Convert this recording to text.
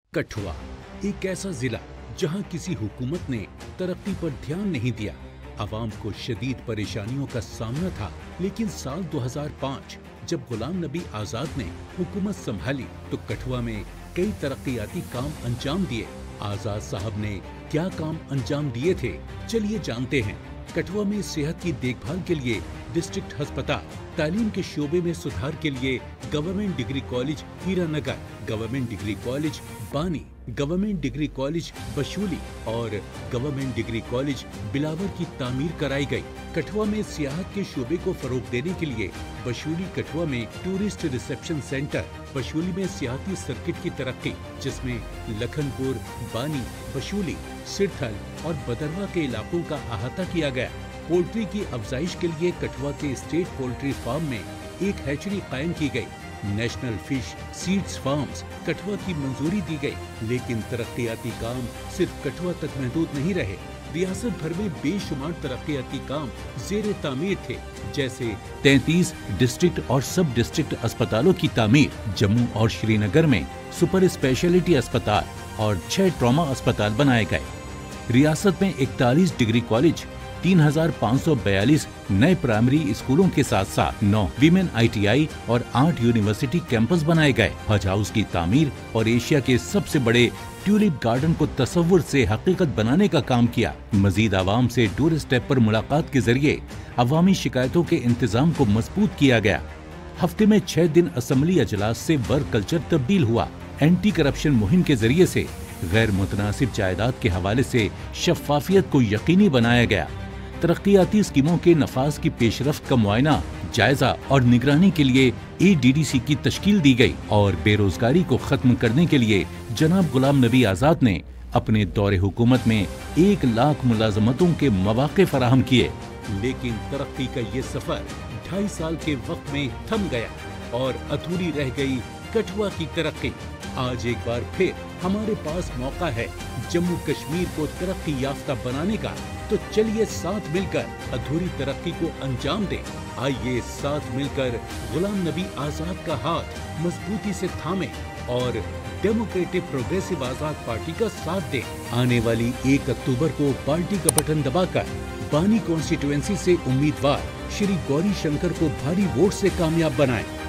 कठुआ एक ऐसा जिला जहां किसी हुकूमत ने तरक्की पर ध्यान नहीं दिया। आवाम को शदीद परेशानियों का सामना था, लेकिन साल 2005 जब गुलाम नबी आजाद ने हुकूमत संभाली तो कठुआ में कई तरक्कियाती काम अंजाम दिए। आजाद साहब ने क्या काम अंजाम दिए थे, चलिए जानते हैं। कठुआ में सेहत की देखभाल के लिए डिस्ट्रिक्ट अस्पताल, तालीम के शोबे में सुधार के लिए government degree college Hiranagar, government degree college Bani, government degree college Basohli और गवर्नमेंट डिग्री कॉलेज बिलावर की तामीर कराई गई। कठुआ में सियाहत के शोबे को फरोग देने के लिए बशूली कठुआ में टूरिस्ट रिसेप्शन सेंटर, बशूली में सियाहती सर्किट की तरक्की जिसमें लखनपुर, बानी, बशूली, सिरथल और बदरवा के इलाकों का अहाता किया गया। पोल्ट्री की अफजाइश के लिए कठुआ के स्टेट पोल्ट्री फार्म में एक हैचरी कायम की गई। National fish seeds farms Kathua की मंजूरी दी गई, लेकिन तरक्कियाती काम सिर्फ कठुआ तक महदूद नहीं रहे। रियासत भर में बेशुमार तरक्कियाती काम जेर तामीर थे, जैसे 33 डिस्ट्रिक्ट और सब डिस्ट्रिक्ट अस्पतालों की तामीर, जम्मू और श्रीनगर में सुपर स्पेशलिटी अस्पताल और 6 ट्रॉमा अस्पताल बनाए गए। रियासत में 41 डिग्री कॉलेज, 3542 नए प्राइमरी स्कूलों के साथ साथ 9 वीमेन ITI और 8 यूनिवर्सिटी कैंपस बनाए गए। हज हाउस की तामीर और एशिया के सबसे बड़े ट्यूलिप गार्डन को तस्वुर से हकीकत बनाने का काम किया। मजीद आवाम से डोर स्टेप पर मुलाकात के जरिए अवामी शिकायतों के इंतजाम को मजबूत किया गया। हफ्ते में 6 दिन असम्बली अजलास से वर्क कल्चर तब्दील हुआ। एंटी करप्शन मुहिम के जरिए से गैर मुतनासिब जायदाद के हवाले से शफाफियत को यकीनी बनाया गया। तरक्कियाती स्कीमों के नफाज की पेशरफ्त का मुआयना, जायजा और निगरानी के लिए ADDC की तश्कील दी गई और बेरोजगारी को खत्म करने के लिए जनाब गुलाम नबी आजाद ने अपने दौरे हुकूमत में 1 लाख मुलाजमतों के मौके फराहम किए। लेकिन तरक्की का ये सफर 2.5 साल के वक्त में थम गया और अधूरी रह गई कठुआ की तरक्की। आज एक बार फिर हमारे पास मौका है जम्मू कश्मीर को तरक्की याफ्ता बनाने का, तो चलिए साथ मिलकर अधूरी तरक्की को अंजाम दें। आइए साथ मिलकर गुलाम नबी आजाद का हाथ मजबूती से थामें और डेमोक्रेटिक प्रोग्रेसिव आजाद पार्टी का साथ दें। आने वाली 1 अक्टूबर को पार्टी का बटन दबाकर बानी कॉन्स्टिट्यूएंसी से उम्मीदवार श्री गौरी शंकर को भारी वोट से कामयाब बनाएं।